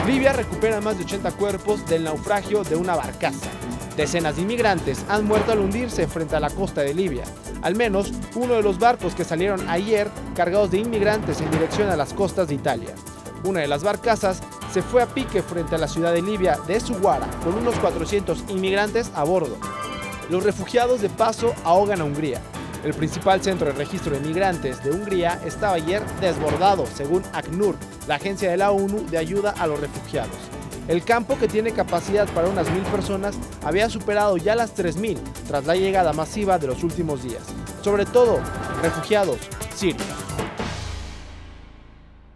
Libia recupera más de 80 cuerpos del naufragio de una barcaza. Decenas de inmigrantes han muerto al hundirse frente a la costa de Libia. Al menos uno de los barcos que salieron ayer cargados de inmigrantes en dirección a las costas de Italia. Una de las barcazas se fue a pique frente a la ciudad de Libia de Zuwara con unos 400 inmigrantes a bordo. Los refugiados de paso ahogan a Hungría. El principal centro de registro de migrantes de Hungría estaba ayer desbordado, según ACNUR, la agencia de la ONU de ayuda a los refugiados. El campo, que tiene capacidad para unas 1000 personas, había superado ya las 3000 tras la llegada masiva de los últimos días, sobre todo refugiados sirios.